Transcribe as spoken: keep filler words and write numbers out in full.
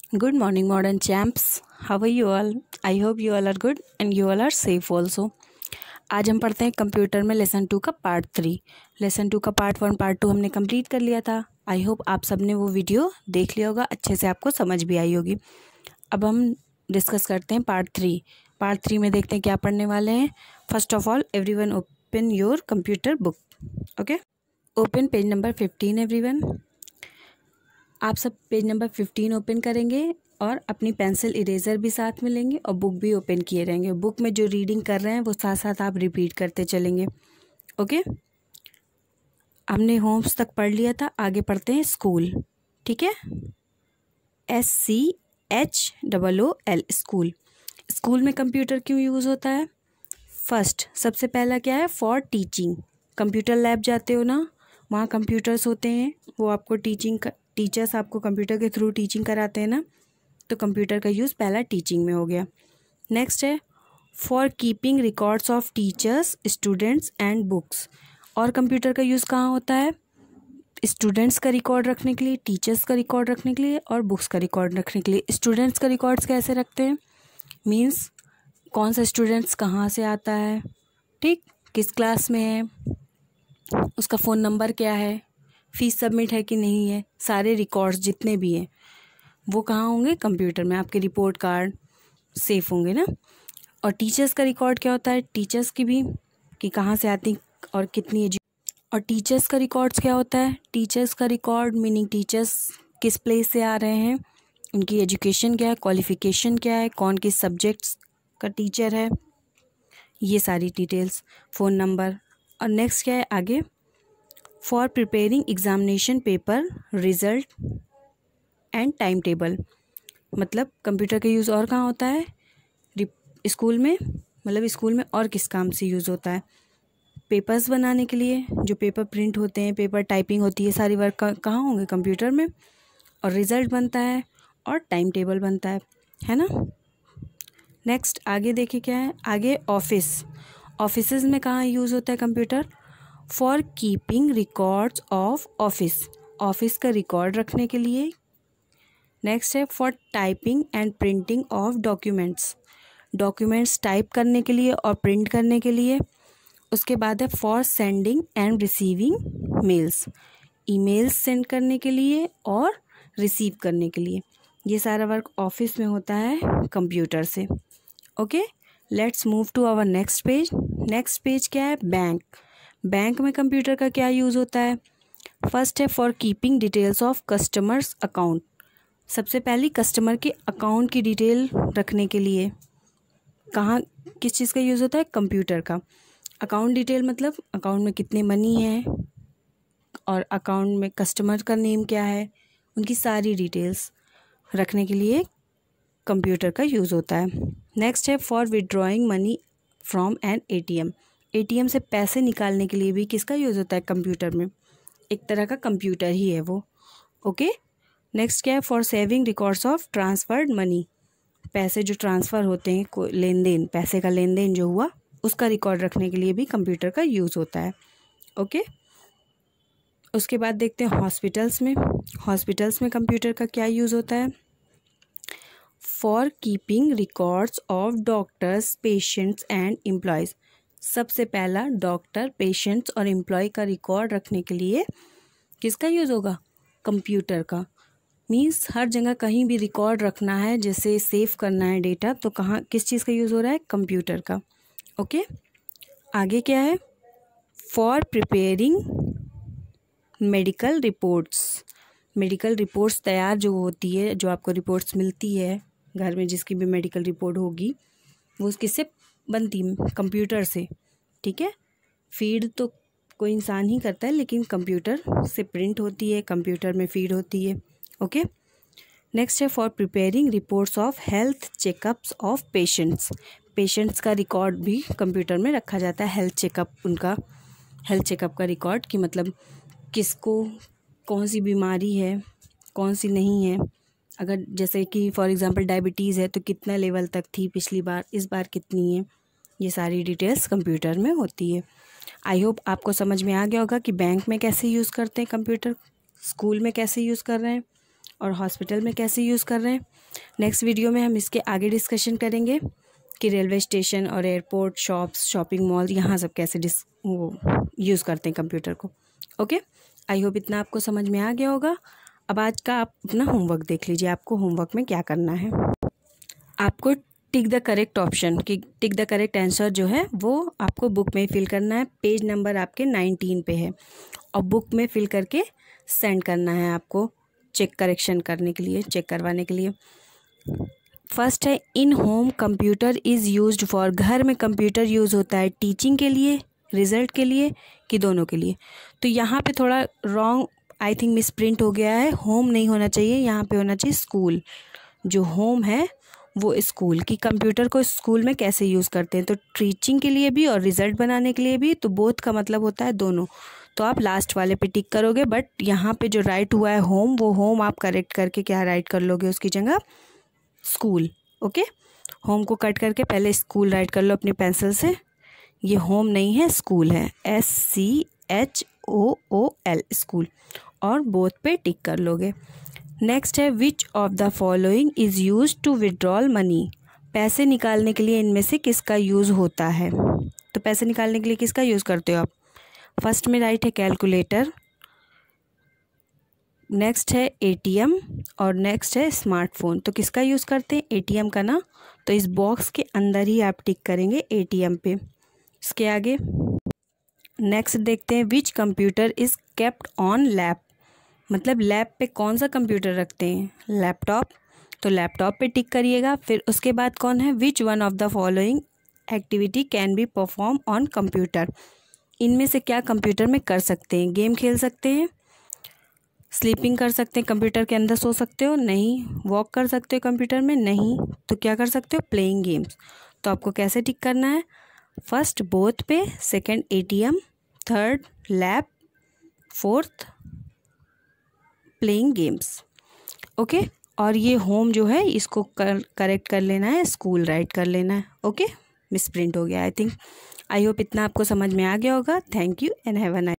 Good morning, modern champs. How are you all? I hope you all are good and you all are safe also. आज हम पढ़ते हैं computer में lesson two का part three. Lesson two का part one part two हमने complete कर लिया था। आई होप आप सबने वो वीडियो देख लिया होगा, अच्छे से आपको समझ भी आई होगी। अब हम डिस्कस करते हैं पार्ट थ्री। पार्ट थ्री में देखते हैं क्या पढ़ने वाले हैं। First of all everyone open your computer book. Okay, open page number fifteen everyone. आप सब पेज नंबर फिफ्टीन ओपन करेंगे और अपनी पेंसिल इरेज़र भी साथ में लेंगे और बुक भी ओपन किए रहेंगे। बुक में जो रीडिंग कर रहे हैं वो साथ साथ आप रिपीट करते चलेंगे। ओके, हमने होम्स तक पढ़ लिया था, आगे पढ़ते हैं स्कूल। ठीक है, S C H double O L school. School में कंप्यूटर क्यों यूज़ होता है? फर्स्ट, सबसे पहला क्या है? For teaching. कंप्यूटर लैब जाते हो ना, वहाँ कंप्यूटर्स होते हैं, वो आपको टीचिंग टीचर्स आपको कंप्यूटर के थ्रू टीचिंग कराते हैं ना, तो कंप्यूटर का यूज़ पहला टीचिंग में हो गया। नेक्स्ट है for keeping records of teachers, students and books. और कंप्यूटर का यूज़ कहाँ होता है? स्टूडेंट्स का रिकॉर्ड रखने के लिए, टीचर्स का रिकॉर्ड रखने के लिए और बुक्स का रिकॉर्ड रखने के लिए। स्टूडेंट्स का रिकॉर्ड्स कैसे रखते हैं? मीन्स कौन सा स्टूडेंट्स कहाँ से आता है, ठीक, किस क्लास में है, उसका फ़ोन नंबर क्या है, फ़ीस सबमिट है कि नहीं है, सारे रिकॉर्ड्स जितने भी हैं वो कहाँ होंगे? कंप्यूटर में। आपके रिपोर्ट कार्ड सेफ होंगे ना। और टीचर्स का रिकॉर्ड क्या होता है? टीचर्स की भी, कि कहाँ से आती और कितनी एजु और टीचर्स का रिकॉर्ड्स क्या होता है? टीचर्स का रिकॉर्ड मीनिंग टीचर्स किस प्लेस से आ रहे हैं, उनकी एजुकेशन क्या है, क्वालिफ़िकेशन क्या है, कौन किस सब्जेक्ट्स का टीचर है, ये सारी डिटेल्स, फ़ोन नंबर। और नेक्स्ट क्या है आगे? For preparing examination paper, result and time table. मतलब कंप्यूटर का यूज़ और कहाँ होता है? स्कूल में, मतलब स्कूल में और किस काम से यूज़ होता है? पेपर्स बनाने के लिए, जो पेपर प्रिंट होते हैं, पेपर टाइपिंग होती है, सारी वर्क कहाँ होंगे? कंप्यूटर में। और रिज़ल्ट बनता है और टाइम टेबल बनता है है ना। नेक्स्ट आगे देखिए क्या है आगे? ऑफिस। ऑफिसेज में कहाँ यूज़ होता है computer? For keeping records of office, office का रिकॉर्ड रखने के लिए। नेक्स्ट है for typing and printing of documents, documents type करने के लिए और प्रिंट करने के लिए। उसके बाद है for sending and receiving mails, emails send करने के लिए और रिसीव करने के लिए। ये सारा वर्क ऑफिस में होता है कंप्यूटर से। Okay, let's move to our next page. Next page क्या है? बैंक। बैंक में कंप्यूटर का क्या यूज़ होता है? फर्स्ट है for keeping details of customers account. सबसे पहले कस्टमर के अकाउंट की डिटेल रखने के लिए कहाँ किस चीज़ का यूज़ होता है? कंप्यूटर का। अकाउंट डिटेल मतलब अकाउंट में कितने मनी है और अकाउंट में कस्टमर का नेम क्या है, उनकी सारी डिटेल्स रखने के लिए कंप्यूटर का यूज़ होता है। नेक्स्ट है for withdrawing money from an ATM. ATM से पैसे निकालने के लिए भी किसका यूज़ होता है? कंप्यूटर में। एक तरह का कंप्यूटर ही है वो। ओके, नेक्स्ट क्या है? For saving records of transferred money. पैसे जो ट्रांसफ़र होते हैं, कोई लेन देन, पैसे का लेन देन जो हुआ उसका रिकॉर्ड रखने के लिए भी कंप्यूटर का यूज़ होता है। ओके, उसके बाद देखते हैं हॉस्पिटल्स में। हॉस्पिटल्स में कंप्यूटर का क्या यूज़ होता है? For keeping records of doctors, patients and employees. सबसे पहला डॉक्टर, पेशेंट्स और एम्प्लॉय का रिकॉर्ड रखने के लिए किसका यूज़ होगा? कंप्यूटर का। मीन्स हर जगह कहीं भी रिकॉर्ड रखना है, जैसे सेव करना है डेटा, तो कहाँ किस चीज़ का यूज़ हो रहा है? कंप्यूटर का। ओके, आगे क्या है? For preparing medical reports. Medical reports तैयार जो होती है, जो आपको रिपोर्ट्स मिलती है घर में, जिसकी भी मेडिकल रिपोर्ट होगी वो किससे बनती? कंप्यूटर से। ठीक है, फीड तो कोई इंसान ही करता है, लेकिन कंप्यूटर से प्रिंट होती है, कंप्यूटर में फीड होती है। ओके, नेक्स्ट है for preparing reports of health checkups of patients. Patients का रिकॉर्ड भी कंप्यूटर में रखा जाता है। हेल्थ चेकअप, उनका हेल्थ चेकअप का रिकॉर्ड, कि मतलब किसको कौन सी बीमारी है, कौन सी नहीं है। अगर जैसे कि फॉर एग्जांपल डायबिटीज़ है तो कितना लेवल तक थी पिछली बार, इस बार कितनी है, ये सारी डिटेल्स कंप्यूटर में होती है। आई होप आपको समझ में आ गया होगा कि बैंक में कैसे यूज़ करते हैं कंप्यूटर, स्कूल में कैसे यूज़ कर रहे हैं और हॉस्पिटल में कैसे यूज़ कर रहे हैं। नेक्स्ट वीडियो में हम इसके आगे डिस्कशन करेंगे कि रेलवे स्टेशन और एयरपोर्ट, शॉप्स, शॉपिंग मॉल, यहाँ सब कैसे डिस वो यूज़ करते हैं कंप्यूटर को। ओके, आई होप इतना आपको समझ में आ गया होगा। अब आज का आप अपना होमवर्क देख लीजिए। आपको होमवर्क में क्या करना है, आपको टिक द करेक्ट ऑप्शन कि टिक द करेक्ट आंसर जो है वो आपको बुक में फिल करना है। पेज नंबर आपके नाइनटीन पे है और बुक में फिल करके सेंड करना है आपको चेक करेक्शन करने के लिए, चेक करवाने के लिए। फर्स्ट है, in home computer is used for, घर में कंप्यूटर यूज़ होता है टीचिंग के लिए, रिजल्ट के लिए, कि दोनों के लिए। तो यहाँ पे थोड़ा wrong I think misprint हो गया है, होम नहीं होना चाहिए, यहाँ पे होना चाहिए स्कूल। जो होम है वो स्कूल, की कंप्यूटर को स्कूल में कैसे यूज़ करते हैं, तो टीचिंग के लिए भी और रिज़ल्ट बनाने के लिए भी, तो बोथ का मतलब होता है दोनों। तो आप लास्ट वाले पे टिक करोगे, बट यहाँ पे जो राइट हुआ है होम, वो होम आप करेक्ट करके क्या राइट कर लोगे उसकी जगह स्कूल। ओके, होम को कट करके पहले स्कूल राइट कर लो अपनी पेंसिल से। ये होम नहीं है, स्कूल है, S C H O O L, school, और बोथ पे टिक कर लोगे। नेक्स्ट है, which of the following is use to withdrawal money, पैसे निकालने के लिए इनमें से किसका यूज़ होता है। तो पैसे निकालने के लिए किसका यूज़ करते हो आप। फर्स्ट में राइट है कैलकुलेटर, नेक्स्ट है एटीएम और नेक्स्ट है स्मार्टफोन। तो किसका यूज़ करते हैं, एटीएम का ना। तो इस बॉक्स के अंदर ही आप टिक करेंगे एटीएम पे। इसके आगे नेक्स्ट देखते हैं, which computer is kept on lap, मतलब लैप पे कौन सा कंप्यूटर रखते हैं, लैपटॉप। तो लैपटॉप पे टिक करिएगा। फिर उसके बाद कौन है, which one of the following activity can be perform on computer, इनमें से क्या कंप्यूटर में कर सकते हैं। गेम खेल सकते हैं, स्लीपिंग कर सकते हैं, कंप्यूटर के अंदर सो सकते हो, नहीं। वॉक कर सकते हो कंप्यूटर में, नहीं। तो क्या कर सकते हो, प्लेइंग गेम्स। तो आपको कैसे टिक करना है, फर्स्ट बोथ पे, second ATM, third lab, fourth playing games. Okay, और ये होम जो है इसको कर करेक्ट कर लेना है, स्कूल राइट कर लेना है। ओके, मिस प्रिंट हो गया आई थिंक। आई होप इतना आपको समझ में आ गया होगा। Thank you and have a nice